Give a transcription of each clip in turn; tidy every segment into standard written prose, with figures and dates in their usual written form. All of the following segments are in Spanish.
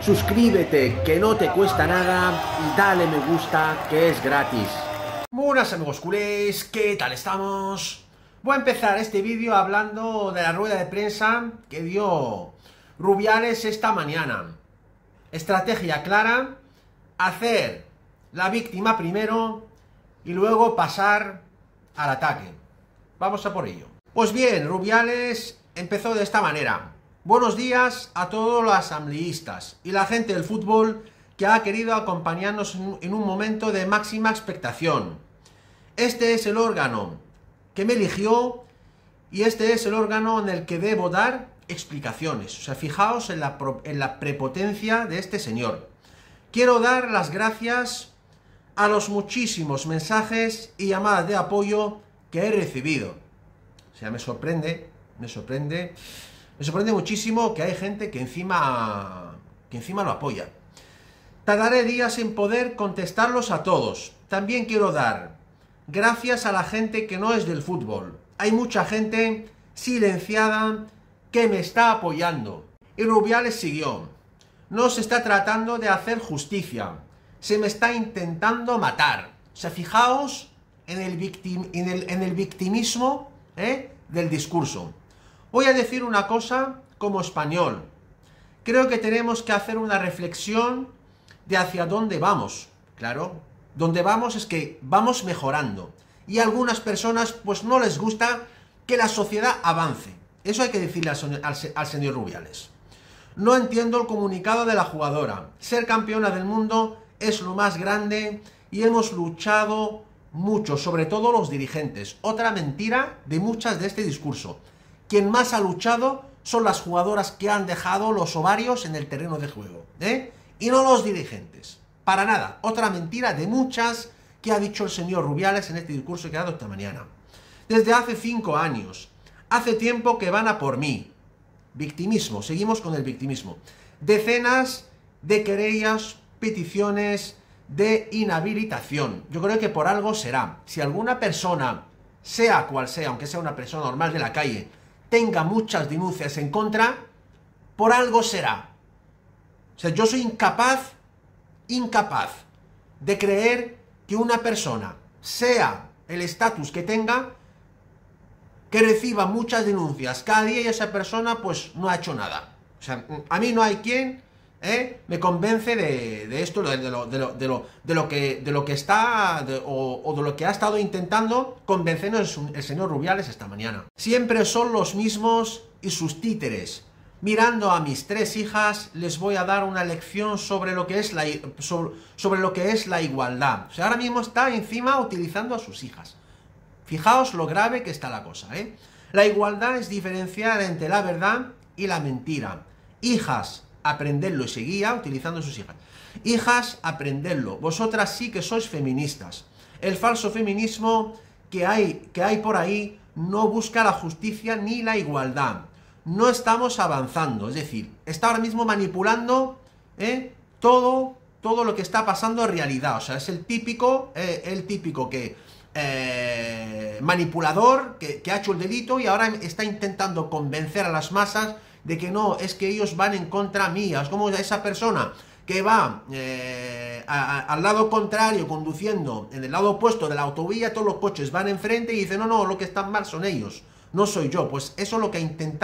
Suscríbete, que no te cuesta nada, y dale me gusta, que es gratis. Buenas amigos culés, ¿qué tal estamos? Voy a empezar este vídeo hablando de la rueda de prensa que dio Rubiales esta mañana. Estrategia clara, hacer la víctima primero y luego pasar al ataque. Vamos a por ello. Pues bien, Rubiales empezó de esta manera. Buenos días a todos los asambleístas y la gente del fútbol que ha querido acompañarnos en un momento de máxima expectación. Este es el órgano que me eligió y este es el órgano en el que debo dar explicaciones. O sea, fijaos en la prepotencia de este señor. Quiero dar las gracias a los muchísimos mensajes y llamadas de apoyo que he recibido. O sea, me sorprende muchísimo que hay gente que encima lo apoya. Tardaré días en poder contestarlos a todos. También quiero dar gracias a la gente que no es del fútbol. Hay mucha gente silenciada que me está apoyando. Y Rubiales siguió. No se está tratando de hacer justicia. Se me está intentando matar. O sea, fijaos en el victimismo del discurso. Voy a decir una cosa como español. Creo que tenemos que hacer una reflexión de hacia dónde vamos. Claro, donde vamos es que vamos mejorando. Y a algunas personas pues no les gusta que la sociedad avance. Eso hay que decirle al señor Rubiales. No entiendo el comunicado de la jugadora. Ser campeona del mundo es lo más grande y hemos luchado mucho, sobre todo los dirigentes. Otra mentira de muchas de este discurso. Quien más ha luchado son las jugadoras que han dejado los ovarios en el terreno de juego, y no los dirigentes. Para nada. Otra mentira de muchas que ha dicho el señor Rubiales en este discurso que ha dado esta mañana. Desde hace 5 años. Hace tiempo que van a por mí. Victimismo. Seguimos con el victimismo. Decenas de querellas, peticiones de inhabilitación. Yo creo que por algo será. Si alguna persona, sea cual sea, aunque sea una persona normal de la calle, tenga muchas denuncias en contra, por algo será. O sea, yo soy incapaz de creer que una persona, sea el estatus que tenga, que reciba muchas denuncias cada día y esa persona pues no ha hecho nada. O sea, a mí no hay quien me convence de esto, de lo que está, o de lo que ha estado intentando convencernos el señor Rubiales esta mañana. Siempre son los mismos y sus títeres. Mirando a mis 3 hijas, les voy a dar una lección sobre lo que es la igualdad. O sea, ahora mismo está encima utilizando a sus hijas. Fijaos lo grave que está la cosa, La igualdad es diferenciar entre la verdad y la mentira. Hijas, aprendedlo, y seguía utilizando sus hijas. Hijas, aprendedlo. Vosotras sí que sois feministas. El falso feminismo que hay por ahí no busca la justicia ni la igualdad. No estamos avanzando. Es decir, está ahora mismo manipulando todo lo que está pasando en realidad. O sea, es el típico que manipulador que ha hecho el delito y ahora está intentando convencer a las masas de que no, es que ellos van en contra mía. Es como esa persona que va al lado contrario conduciendo en el lado opuesto de la autovía, todos los coches van enfrente y dice, no, lo que están mal son ellos, no soy yo. Pues eso es lo que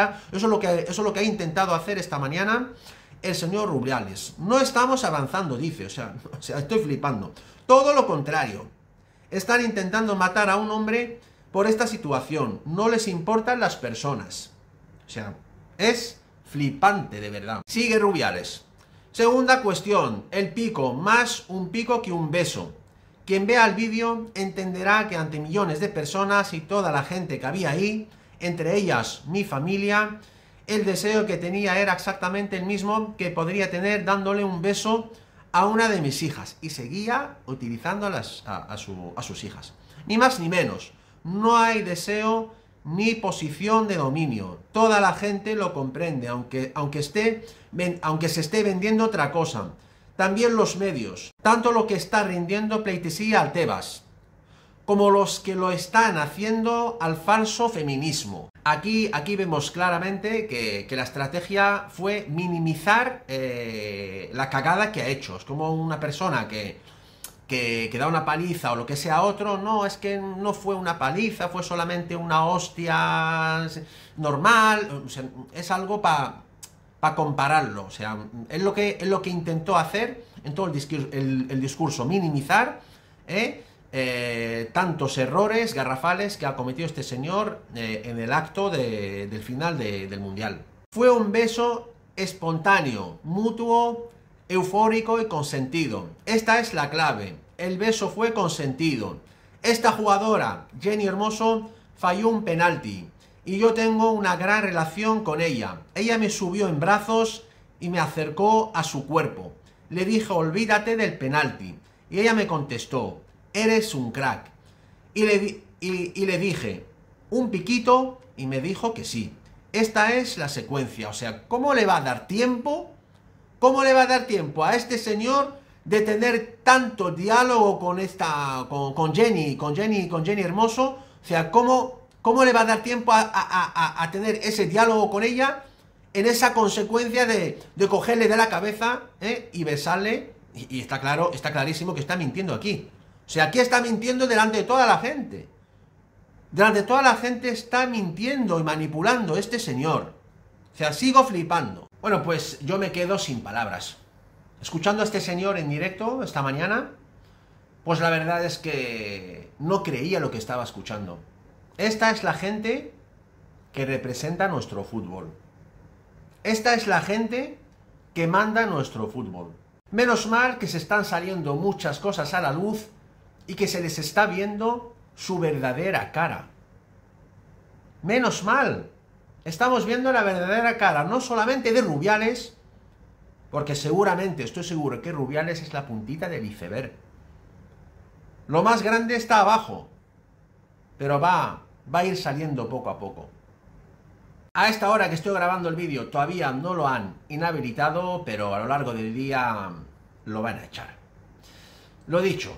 ha intentado hacer esta mañana el señor Rubiales. No estamos avanzando, dice, o sea, estoy flipando. Todo lo contrario. Están intentando matar a un hombre por esta situación. No les importan las personas. O sea, es flipante de verdad. Sigue Rubiales. Segunda cuestión, el pico, más un pico que un beso. Quien vea el vídeo entenderá que ante millones de personas y toda la gente que había ahí, entre ellas mi familia, el deseo que tenía era exactamente el mismo que podría tener dándole un beso a una de mis hijas. Y seguía utilizando a sus hijas. Ni más ni menos. No hay deseo ni posición de dominio. Toda la gente lo comprende, aunque se esté vendiendo otra cosa. También los medios, tanto lo que está rindiendo pleitesía al Tebas, como los que lo están haciendo al falso feminismo. Aquí vemos claramente que la estrategia fue minimizar la cagada que ha hecho. Es como una persona que da una paliza o lo que sea a otro. No, es que no fue una paliza, fue solamente una hostia normal. O sea, es algo para compararlo. O sea, es lo que intentó hacer en todo el discurso, minimizar tantos errores garrafales que ha cometido este señor en el acto del final del Mundial. Fue un beso espontáneo, mutuo, eufórico y consentido. Esta es la clave. El beso fue consentido. Esta jugadora, Jenni Hermoso, falló un penalti y yo tengo una gran relación con ella. Ella me subió en brazos y me acercó a su cuerpo. Le dije, olvídate del penalti. Y ella me contestó, eres un crack. Y le dije, ¿un piquito? Y me dijo que sí. Esta es la secuencia. O sea, ¿cómo le va a dar tiempo? ¿Cómo le va a dar tiempo a este señor de tener tanto diálogo con Jenni Hermoso? O sea, ¿cómo le va a dar tiempo a tener ese diálogo con ella en esa consecuencia de cogerle de la cabeza y besarle? Y está claro, está clarísimo que está mintiendo aquí. O sea, aquí está mintiendo delante de toda la gente. Delante de toda la gente está mintiendo y manipulando este señor. O sea, sigo flipando. Bueno, pues yo me quedo sin palabras. Escuchando a este señor en directo esta mañana, pues la verdad es que no creía lo que estaba escuchando. Esta es la gente que representa nuestro fútbol. Esta es la gente que manda nuestro fútbol. Menos mal que se están saliendo muchas cosas a la luz y que se les está viendo su verdadera cara. Menos mal. Estamos viendo la verdadera cara, no solamente de Rubiales, porque seguramente, estoy seguro que Rubiales es la puntita del iceberg. Lo más grande está abajo, pero va a ir saliendo poco a poco. A esta hora que estoy grabando el vídeo todavía no lo han inhabilitado, pero a lo largo del día lo van a echar. Lo dicho,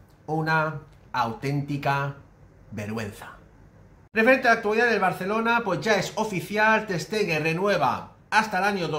una auténtica vergüenza. Referente a la actualidad del Barcelona, pues ya es oficial, Ter Stegen renueva hasta el año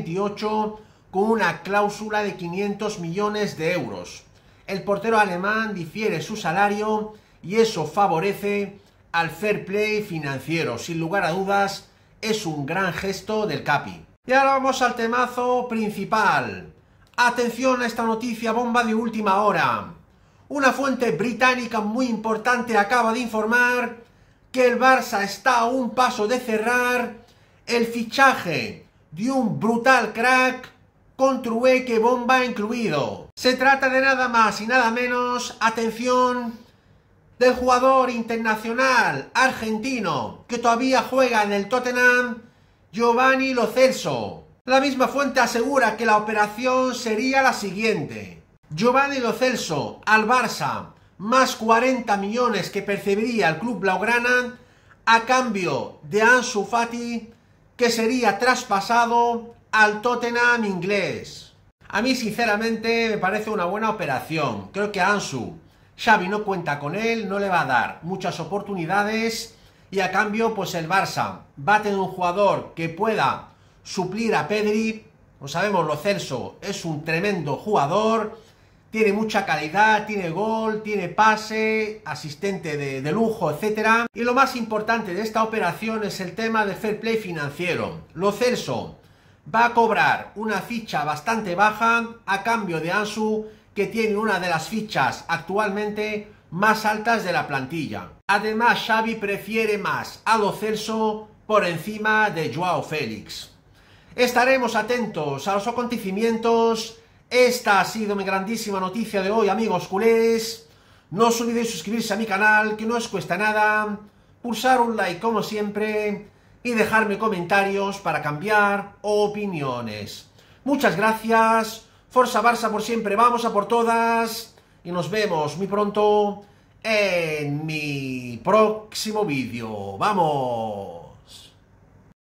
2028 con una cláusula de 500 millones de euros. El portero alemán difiere su salario y eso favorece al fair play financiero. Sin lugar a dudas, es un gran gesto del Capi. Y ahora vamos al temazo principal. Atención a esta noticia bomba de última hora. Una fuente británica muy importante acaba de informar que el Barça está a un paso de cerrar el fichaje de un brutal crack con trueque bomba incluido. Se trata de nada más y nada menos, atención, del jugador internacional argentino que todavía juega en el Tottenham, Giovanni Lo Celso. La misma fuente asegura que la operación sería la siguiente: Giovanni Lo Celso al Barça, más 40 millones que percibiría el club blaugrana a cambio de Ansu Fati, que sería traspasado al Tottenham inglés. A mí sinceramente me parece una buena operación. Creo que Ansu, Xavi no cuenta con él, no le va a dar muchas oportunidades y a cambio pues el Barça va a tener un jugador que pueda suplir a Pedri. Lo sabemos, Lo Celso es un tremendo jugador, tiene mucha calidad, tiene gol, tiene pase, asistente de lujo, etc. Y lo más importante de esta operación es el tema del fair play financiero. Lo Celso va a cobrar una ficha bastante baja a cambio de Ansu, que tiene una de las fichas actualmente más altas de la plantilla. Además, Xavi prefiere más a Lo Celso por encima de Joao Félix. Estaremos atentos a los acontecimientos. Esta ha sido mi grandísima noticia de hoy, amigos culés. No os olvidéis suscribirse a mi canal, que no os cuesta nada, pulsar un like como siempre y dejarme comentarios para cambiar opiniones. Muchas gracias. Forza Barça por siempre, vamos a por todas y nos vemos muy pronto en mi próximo vídeo. ¡Vamos!